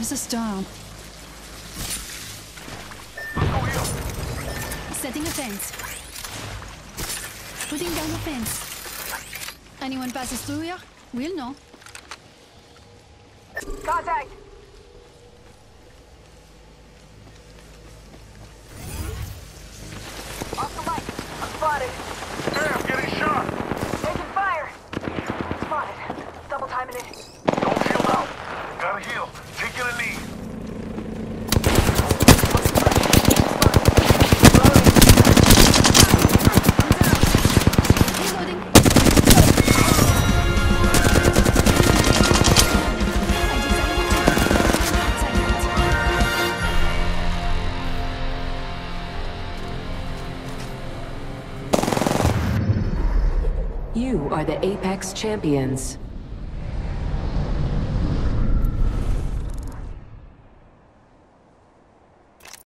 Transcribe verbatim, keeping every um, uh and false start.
There's a storm. Setting a fence. Putting down a fence. Anyone passes through here, we'll know. Contact! Off the light. I'm spotted. Damn, getting shot! Taking fire! Spotted. Double timing it. Don't shield out. Gotta heal. Taking a knee. Reloading. You are the Apex Champions.